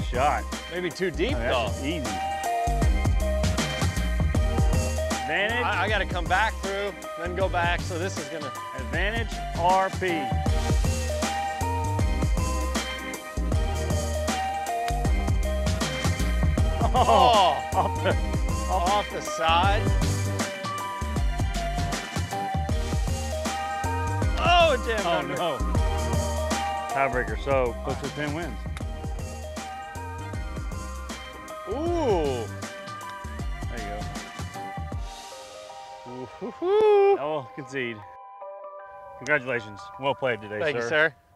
shot. Maybe too deep, Oh, though. that's just easy. Advantage. I got to come back through, then go back, so this is going to... Advantage RP. Oh, Off off the side. Oh, it jammed oh under. no. Tiebreaker, so close to 10 wins. Ooh. There you go. I will concede. Congratulations. Well played today, Thank sir. you, sir.